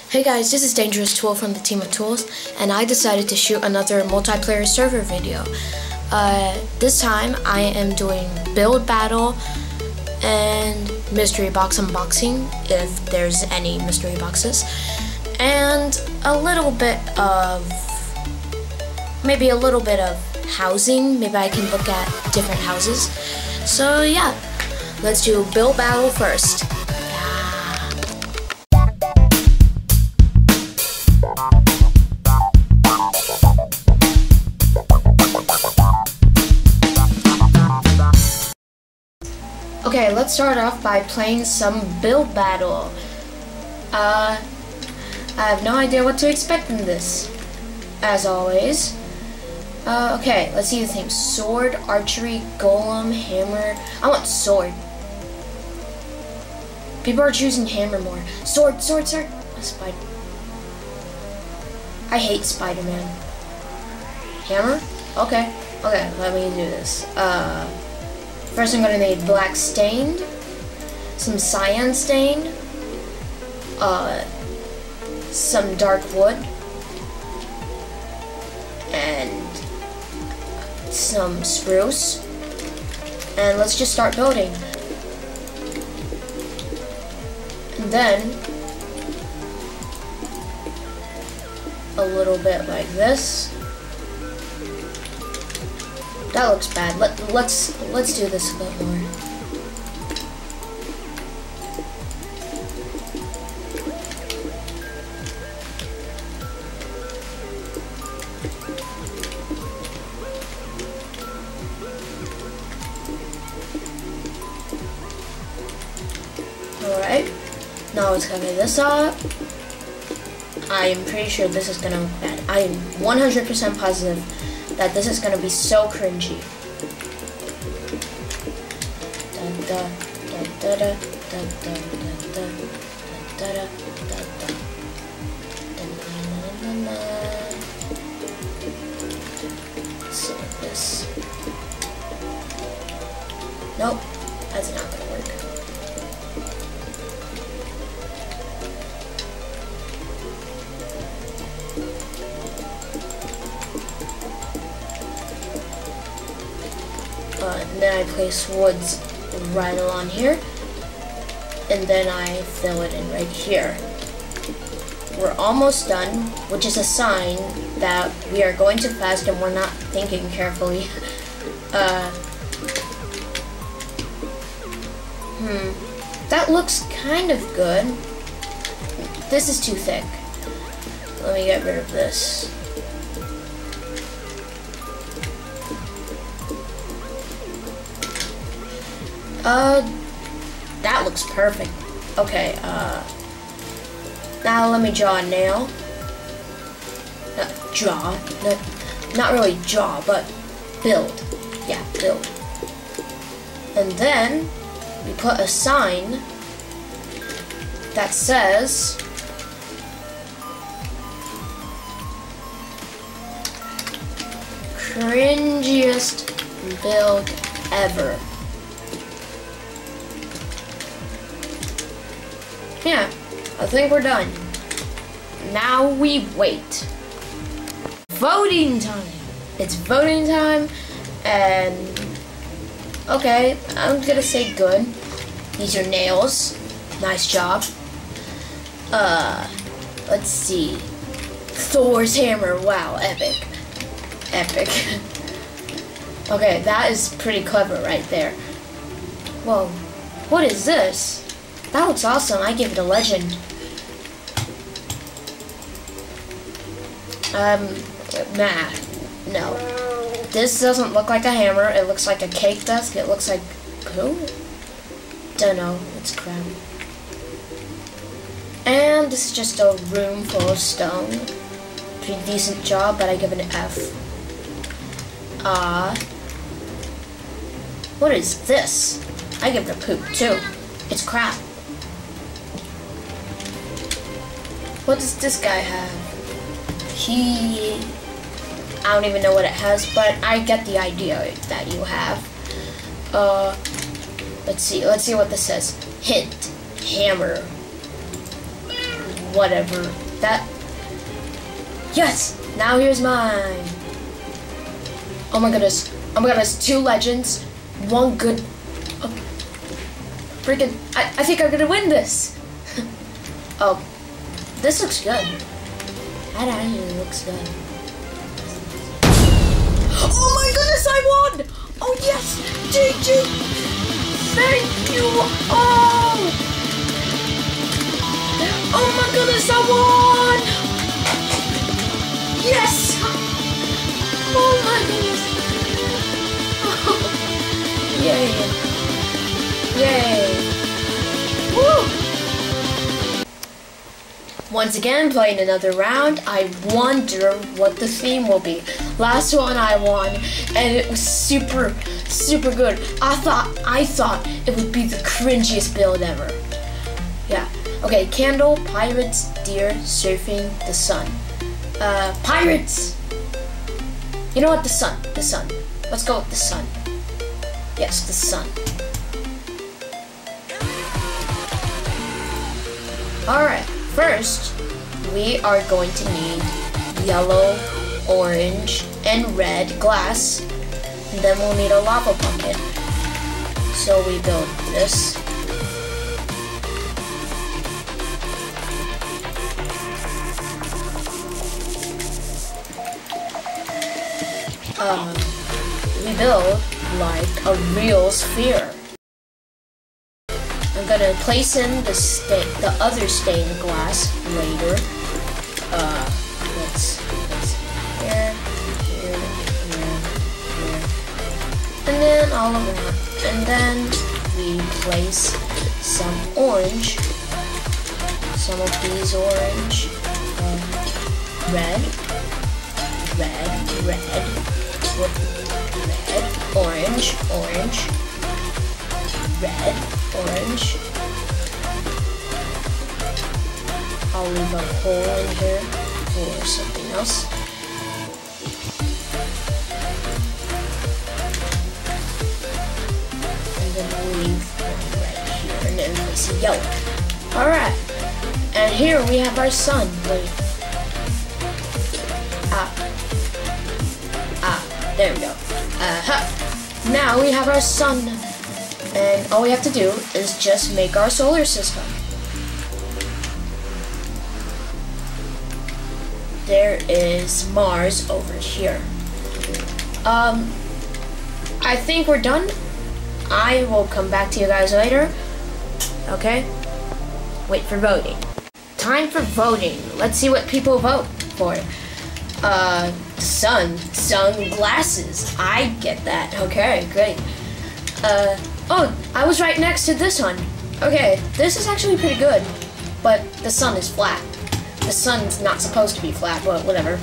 Hey guys, this is Dangerous Tool from the Team of Tools, and I decided to shoot another multiplayer server video. This time I am doing build battle and mystery box unboxing, if there's any mystery boxes, and maybe a little bit of housing. Maybe I can look at different houses. So yeah, let's do build battle first. Okay, let's start off by playing some build battle. I have no idea what to expect in this, as always. Okay, let's see the theme. Sword, archery, golem, hammer. I want sword. People are choosing hammer more. Sword, sword, sword. Spider. I hate Spider-Man. Hammer? Okay. Okay, let me do this. First I'm gonna need black stained, some cyan stained, some dark wood, and some spruce. And let's just start building. And then a little bit like this. That looks bad. Let's do this a bit more. Alright. Now let's cover this up. I am pretty sure this is gonna look bad. I am 100% positive that this is gonna be so cringy. So this. Nope, that's not gonna work. And then I place woods right along here, and then I fill it in right here. We're almost done, which is a sign that we are going too fast and we're not thinking carefully. That looks kind of good. This is too thick. Let me get rid of this. That looks perfect. Okay, now let me draw a nail. Not really draw, but build. Yeah, build. And then we put a sign that says cringiest build ever. Yeah, I think we're done. Now we wait. Voting time. It's voting time, and okay, I'm gonna say good. These are nails. Nice job. Let's see. Thor's hammer. Wow, epic. Epic. Okay, that is pretty clever right there. Whoa, what is this? That looks awesome. I give it a legend. Nah. No. This doesn't look like a hammer. It looks like a cake desk. It looks like who? Dunno. It's crap. And this is just a room full of stone. Pretty decent job, but I give it an F. What is this? I give it a poop too. It's crap. What does this guy have? I don't even know what it has, but I get the idea that you have. Let's see what this says. Hint, hammer. whatever. That. Yes! Now here's mine. Oh my goodness. Oh my goodness. 2 legends. 1 good. Oh. Freaking. I think I'm gonna win this. Oh. This looks good. That actually looks good. Oh my goodness, I won! Oh yes! GG! Thank you all! Oh my goodness, I won! Yes! Oh my goodness! Oh. Yay! Yay! Woo! Once again, playing another round. I wonder what the theme will be. Last one I won, and it was super good. I thought it would be the cringiest build ever. Yeah. Okay, candle, pirates, deer, surfing, the sun. Pirates! You know what? The sun. Let's go with the sun. Yes, the sun. Alright, first, we are going to need yellow, orange, and red glass. And then we'll need a lava bucket. So we build this. We build like a real sphere. I'm gonna place in the other stained glass later. Let's here, and then all around. And then we place some orange, some of these orange, red, orange, red, orange. I'll leave a hole in here for something else. And then we'll leave one right here, and then place a yellow. Alright, and here we have our sun. Wait. There we go. Now we have our sun. And all we have to do is just make our solar system. There is Mars over here. I think we're done. I will come back to you guys later. Okay? Wait for voting. Time for voting. Let's see what people vote for. Sunglasses. I get that. Okay, great. Oh, I was right next to this one. Okay, this is actually pretty good, but the sun is flat. The sun's not supposed to be flat, but whatever.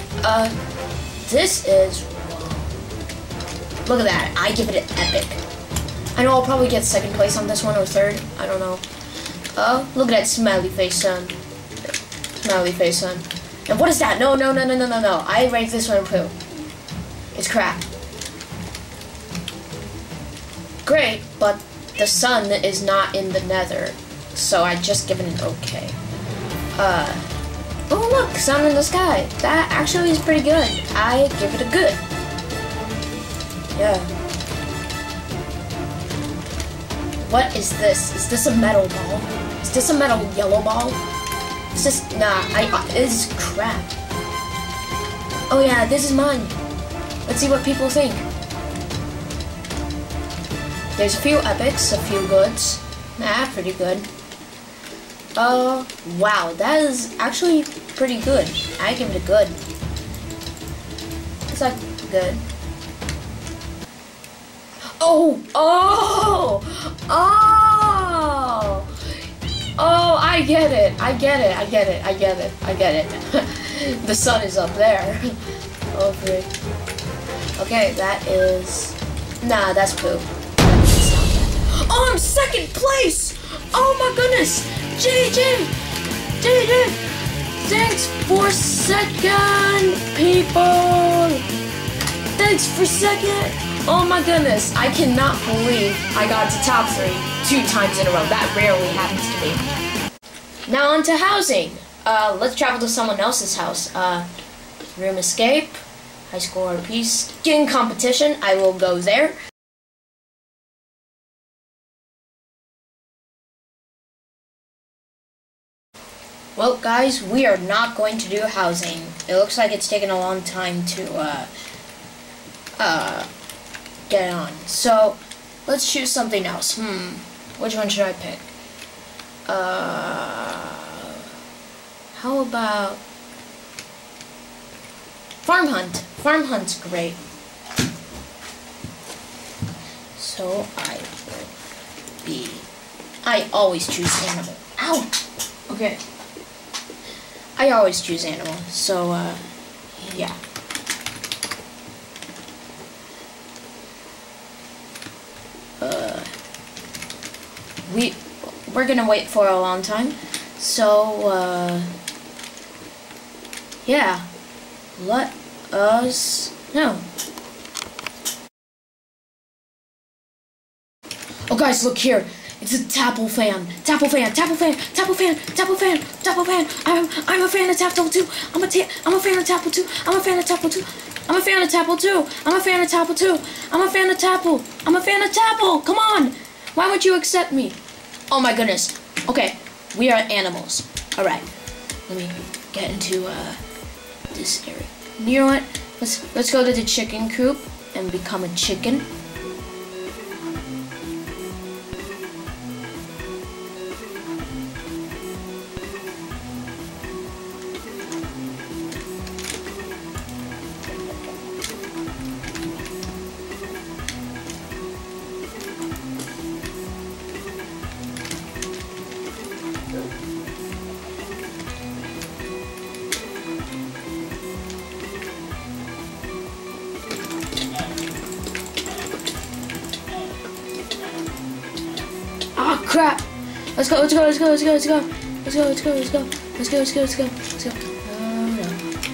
This is, look at that. I give it an epic. I know I'll probably get second place on this one or third. I don't know. Look at that smiley face sun. Smiley face sun. And what is that? No. I rate this one poo. It's crap. Great, but the sun is not in the nether, so I just give it an okay. Oh look, sun in the sky. That actually is pretty good. I give it a good. Yeah. What is this? Is this a metal ball? Is this a metal yellow ball? Is this, nah, this is crap. Oh yeah, this is mine. Let's see what people think. There's a few epics, a few goods. Nah, pretty good. Wow, that is actually pretty good. I give it a good. It's like good. Oh, I get it. The sun is up there. Oh, great. Okay, that is, nah, that's poop. Oh, I'm second place! Oh my goodness! JJ! Thanks for second, people! Thanks for second! Oh my goodness, I cannot believe I got to top 3 2 times in a row. That rarely happens to me. Now on to housing. Let's travel to someone else's house. Room escape, high school RP, skiing competition. I will go there. Well, guys, we are not going to do housing. It looks like it's taken a long time to get on. So let's choose something else. Which one should I pick? How about Farm Hunt? Farm Hunt's great. So I always choose animal. Ow! Okay. I always choose animal. So, yeah. We're gonna wait for a long time. So, yeah. Let us know. Oh guys, look here. It's a Tapple fan. Tapple fan. Tapple fan. Tapple fan. Tapple fan. Tapple fan. I'm a fan of Tapple too. I'm a fan of Tapple too. I'm a fan of Tapple too. I'm a fan of Tapple too. I'm a fan of Tapple too. I'm a fan of Tapple. I'm a fan of Tapple. Come on. Why won't you accept me? Oh my goodness. Okay, we are animals. All right. Let me get into this area. You know what? Let's go to the chicken coop and become a chicken. Oh crap! Let's go! Let's go! Let's go! Let's go! Let's go! Let's go! Let's go! Let's go! Let's go! Let's go! Let's go! Let's go! Oh no!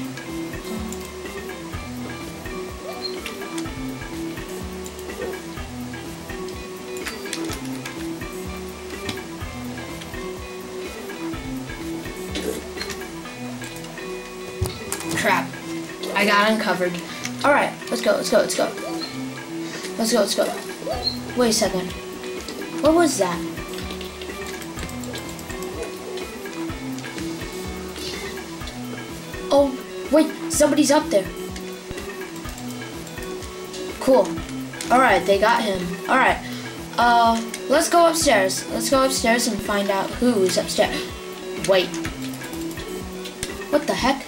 Crap! I got uncovered. All right, let's go! Let's go! Let's go! Let's go! Let's go! Wait a second. What was that? Oh, wait, somebody's up there. Cool. Alright, they got him. Alright. Let's go upstairs. Let's go upstairs and find out who's upstairs. Wait. What the heck?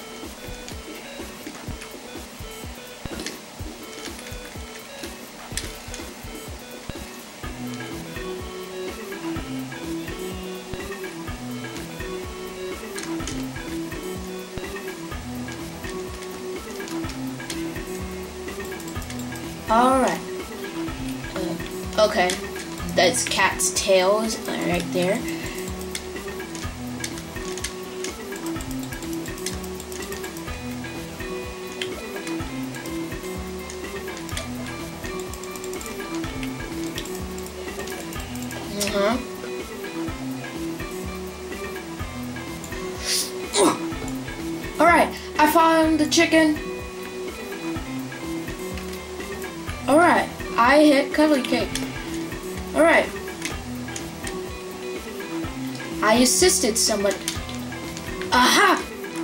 Alright. Okay. That's cat's tails right there. Alright, I found the chicken. Alright, I hit cuddly cake. Alright. I assisted someone. Aha!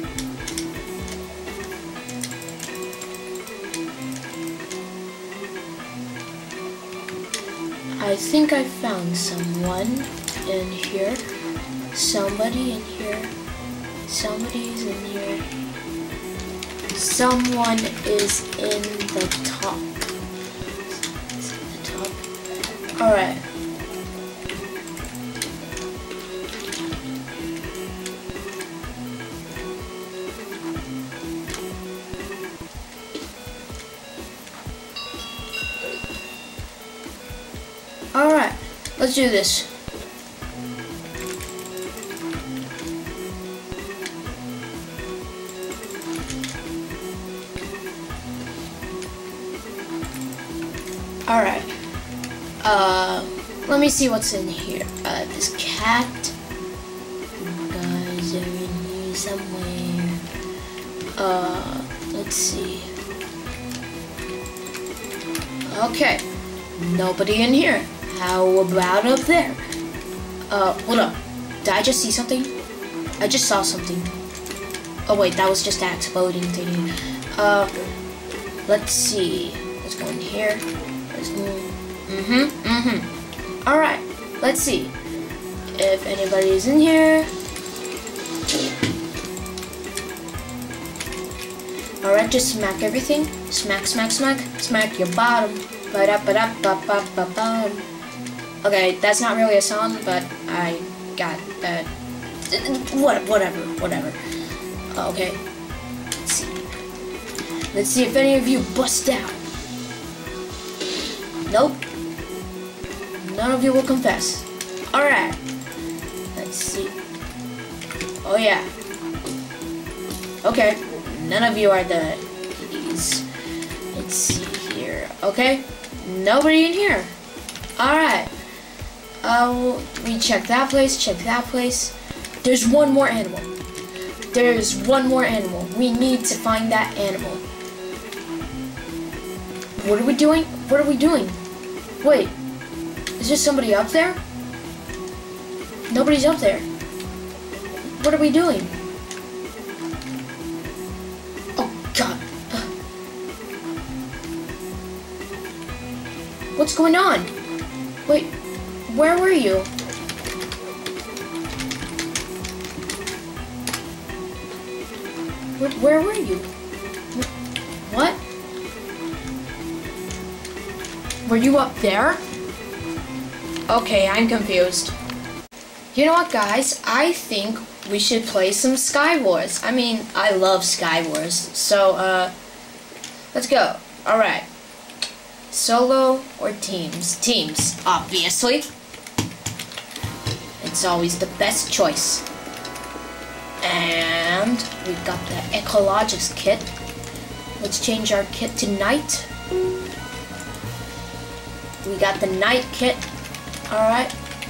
I think I found someone in here. Somebody in here. Somebody's in here. Someone is in the top. Alright. Alright, let's do this. Alright. Let me see what's in here. This cat. You guys are in here somewhere. Let's see. Okay, nobody in here. How about up there? Hold up. Did I just see something? I just saw something. Oh wait, that was just that exploding thingy. Let's see. Let's go in here. Let's move. Alright, let's see if anybody's in here. Alright, just smack everything. Smack, smack, smack. Smack your bottom. Ba-da-ba-da-ba-ba-ba-bum. Okay, that's not really a song, but I got that. Whatever. Okay. Let's see. Let's see if any of you bust out. Nope. None of you will confess. Alright. Let's see. Oh yeah. Okay. None of you are the keys. Let's see here. Okay. Nobody in here. Alright. We check that place, check that place. There's one more animal. There's one more animal. We need to find that animal. What are we doing? What are we doing? Wait. Is there somebody up there? Nobody's up there. What are we doing? Oh, God. What's going on? Wait, where were you? Where were you? What? Were you up there? Okay, I'm confused. You know what, guys? I think we should play some Sky Wars. I mean, I love Sky Wars. So, let's go. Alright. Solo or teams? Teams, obviously. It's always the best choice. And we got the Ecologix kit. Let's change our kit to night. We got the night kit. Alright.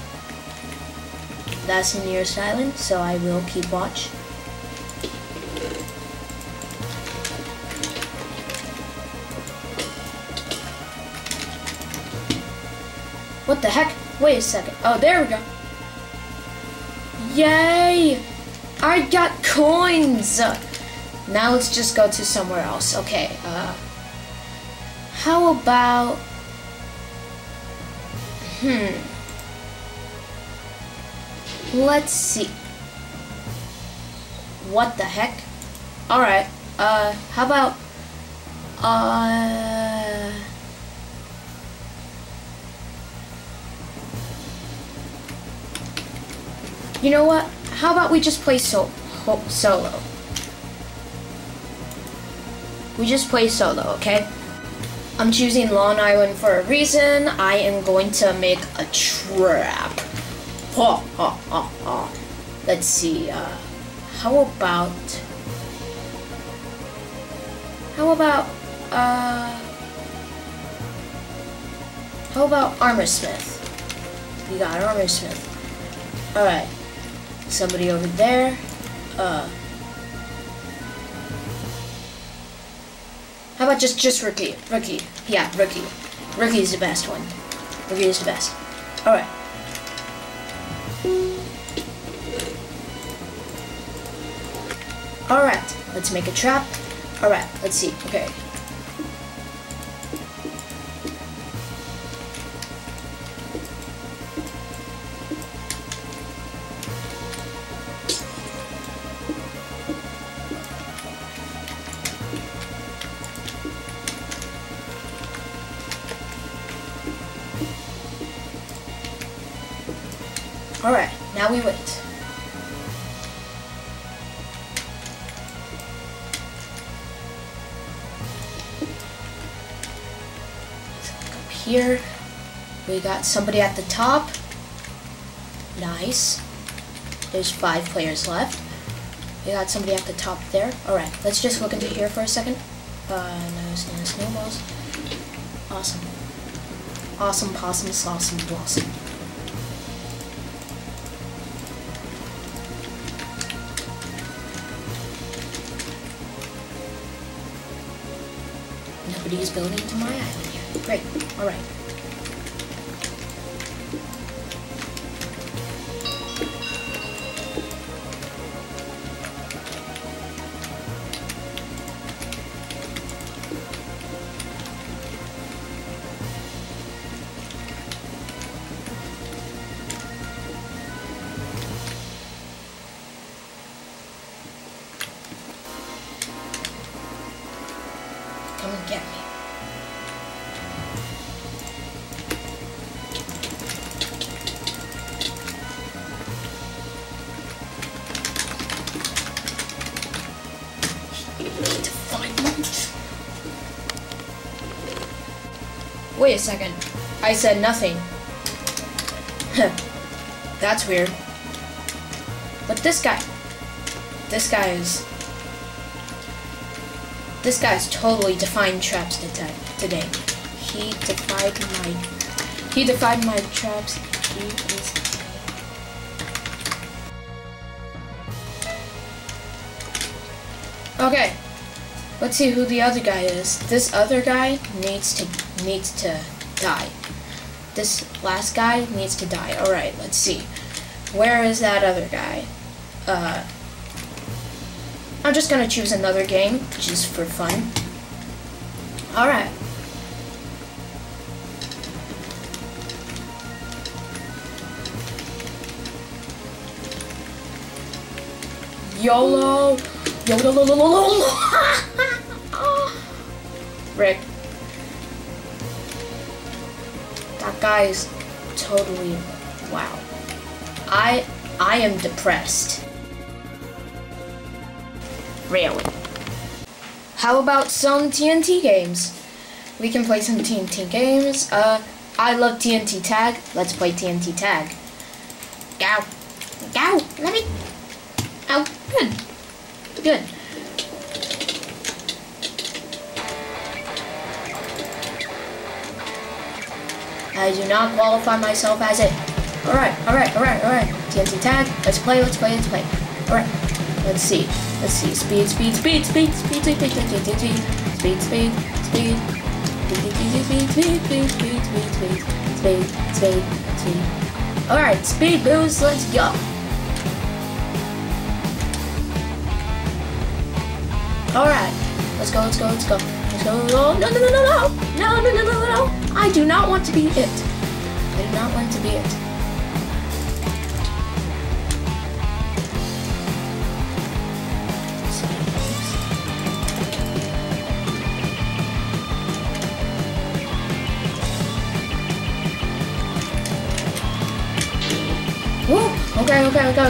That's near silent, so I will keep watch. What the heck? Wait a second. Oh, there we go. Yay! I got coins! Now let's just go to somewhere else. Okay, how about... Let's see. What the heck? Alright, how about... You know what? How about we just play solo? We just play solo, okay? I'm choosing Long Island for a reason. I am going to make a trap. Let's see, how about Armorsmith? We got Armorsmith. Alright. Somebody over there. How about just Rookie? Rookie. Yeah, Rookie. Rookie is the best one. Rookie is the best. Alright. Alright, let's make a trap. Alright, let's see. Okay. Alright, now we wait. Up here, we got somebody at the top. Nice. There's 5 players left. We got somebody at the top there. Alright, let's just look into here for a second. No snowballs. Awesome. Awesome, possum, sauce, and blossom. Nobody's building to my island yet. Great. Alright. Come and get me. You need to find me. Wait a second. I said nothing. That's weird. But this guy's totally defying traps today. He defied my traps. He is. Okay. Let's see who the other guy is. This other guy needs to die. This last guy needs to die. Alright, let's see. Where is that other guy? I'm just gonna choose another game, just for fun. Alright. YOLO! YOLO! Rick. That guy is totally... wow. I am depressed. Really. How about some TNT games? We can play some TNT games. I love TNT Tag. Let's play TNT Tag. Go. Go. Let me... oh, good. Good. I do not qualify myself as it. Alright. TNT Tag. Let's play. Alright. Let's see. Speed. Alright, speed boost, let's go. Alright, let's go. Oh, no. I do not want to be it. Woo! Okay.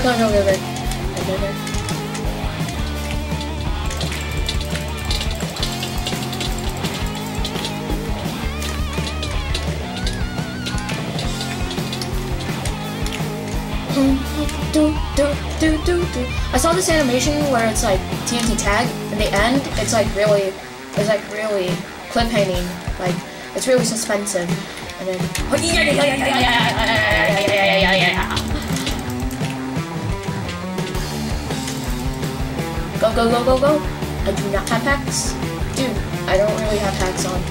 I saw this animation where it's like TNT Tag. In the end, it's like really cliffhanging. Like it's really suspensive. And then go. I do not have hacks. Dude, I don't really have hacks on.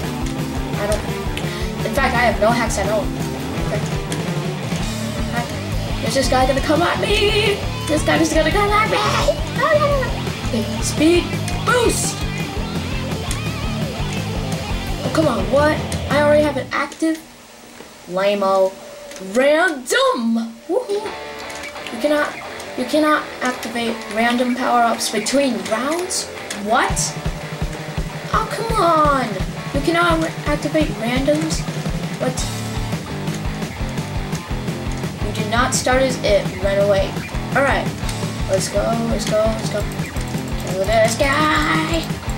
In fact, I have no hacks at all. Is this guy gonna come at me? Speed boost! Oh, come on, what? I already have it active? Lame-o. Random! Woohoo! You cannot activate random power-ups between rounds? What? Oh, come on! You cannot activate randoms? What? Do not start as it. Run away. Alright. Let's go. Kill this guy.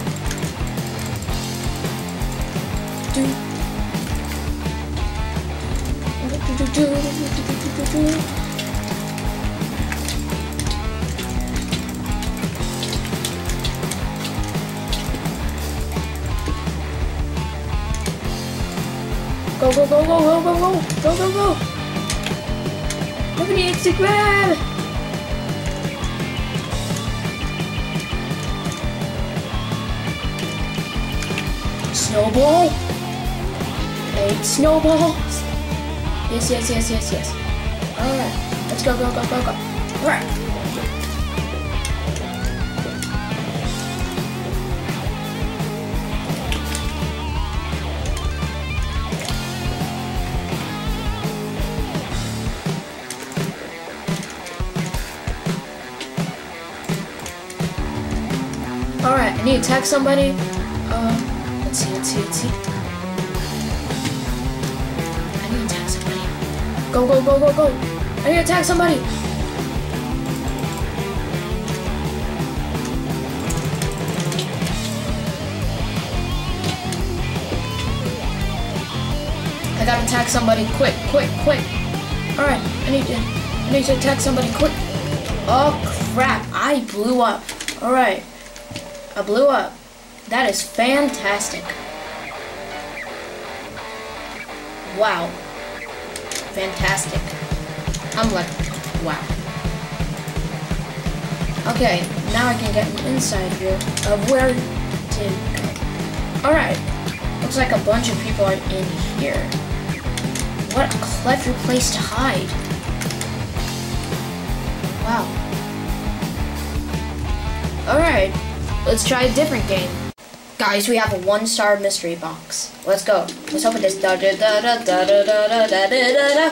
Go. Nobody needs to grab! Snowball. 8 snowballs. Yes, yes, yes, yes, yes. Alright. Let's go, go, go, go, go. Alright. Alright, I need to attack somebody. Let's see, let's see, let's see. I need to attack somebody. Go, go, go, go, go. I need to attack somebody. I gotta attack somebody quick, quick, quick. Alright, I need to attack somebody quick. Oh crap, I blew up. Alright. I blew up. That is fantastic. Wow. Fantastic. I'm like, wow. Okay, now I can get an inside view of where to go. Alright. Looks like a bunch of people are in here. What a clever place to hide. Wow. Alright. Let's try a different game. Guys, we have a 1-star mystery box. Let's go. Let's open this. Da da da da da da da da da da.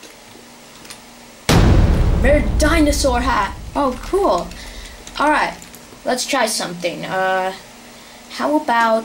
Rare dinosaur hat. Oh, cool. Alright. Let's try something. How about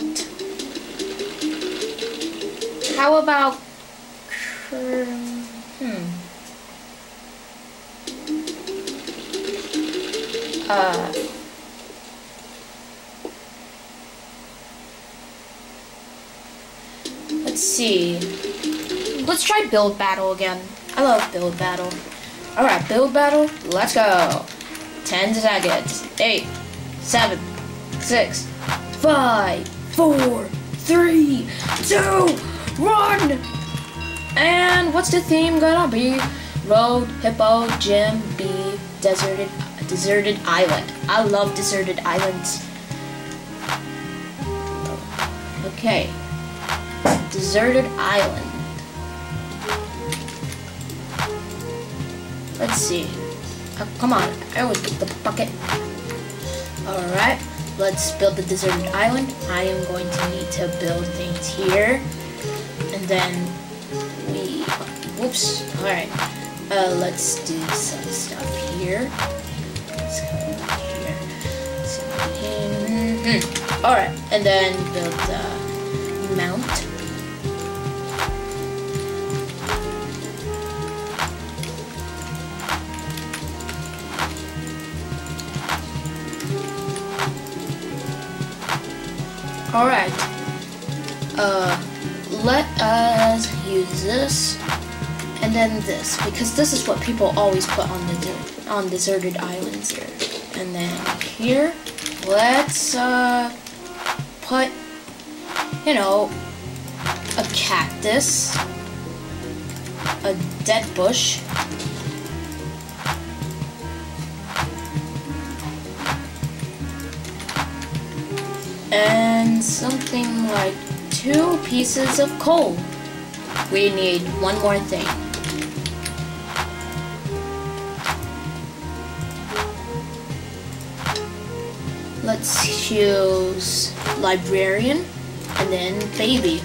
let's see. Let's try build battle again. I love build battle. Alright, build battle. Let's go. 10 seconds. 8, 7, 6, 5, 4, 3, 2, 1. And what's the theme gonna be? Road, hippo, gym, bee, deserted island. I love deserted islands. Okay. Deserted island. Let's see. Oh, come on, I always get the bucket. Alright, let's build the deserted island. I am going to need to build things here. And then whoops, alright. Let's do some stuff here. Let's go here. Alright, and then build the mount. Alright, let us use this, and then this, because this is what people always put on deserted islands here. And then here, let's, put, you know, a cactus, a dead bush, and something like 2 pieces of coal. We need one more thing. Let's choose librarian and then baby.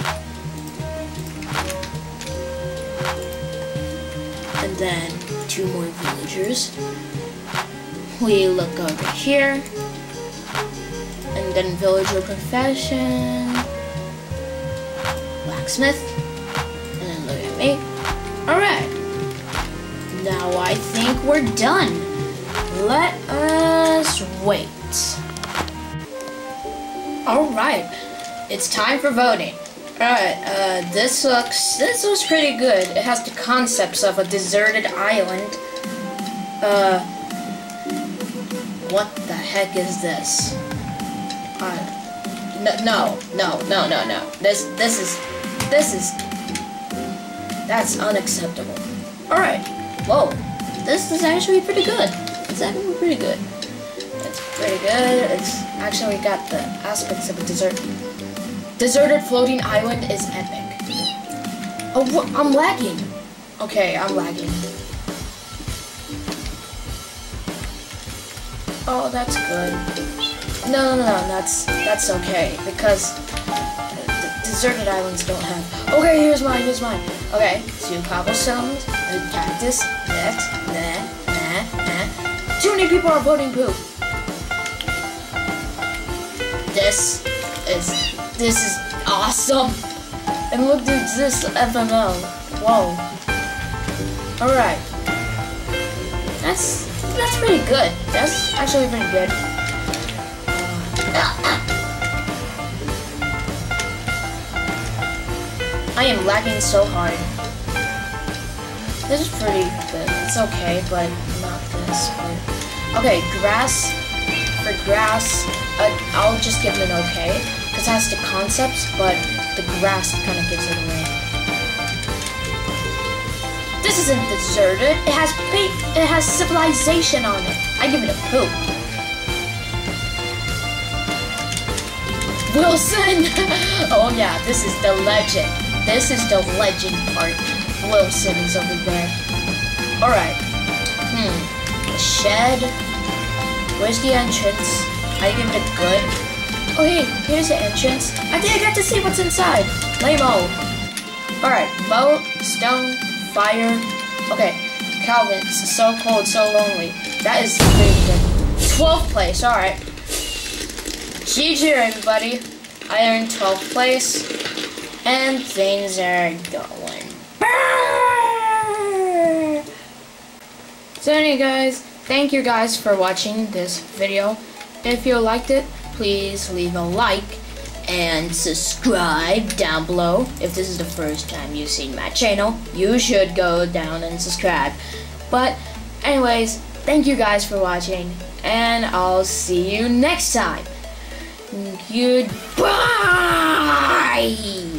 And then 2 more villagers. We look over here. And then villager profession, blacksmith, and then look at me. Alright, now I think we're done. Let us wait. Alright, it's time for voting. Alright, this looks pretty good. It has the concepts of a deserted island. What the heck is this? No. This is, that's unacceptable. Alright, whoa, this is actually pretty good. It's actually pretty good. It's pretty good. It's actually got the aspects of a deserted Deserted floating island is epic. Oh, I'm lagging. Okay, I'm lagging. Oh, that's good. No, that's okay because deserted islands don't have. Okay, here's mine. Okay, 2 cobblestones, a cactus, next, Too many people are voting poop. This is awesome. And look, dude, this FML. Whoa. Alright. That's pretty good. That's actually pretty good. I am lagging so hard. This is pretty good. It's okay, but not this good. Okay, grass. For grass, I'll just give it an okay, because it has the concepts, but the grass kind of gives it away. This isn't deserted. It has civilization on it. I give it a poop. Wilson! Oh yeah, this is the legend. This is the legend part. Wilson is over there. Alright. A shed. Where's the entrance? I give it a good. Oh hey, here's the entrance. I think I got to see what's inside. Lame-o. Alright, boat, stone, fire. Okay, Calvin's so cold, so lonely. That is pretty good. 12th place, alright. GG everybody. I earned 12th place. And things are going. So anyway guys, thank you guys for watching this video. If you liked it, please leave a like and subscribe down below. If this is the first time you've seen my channel, you should go down and subscribe. But anyways, thank you guys for watching, and I'll see you next time. Goodbye!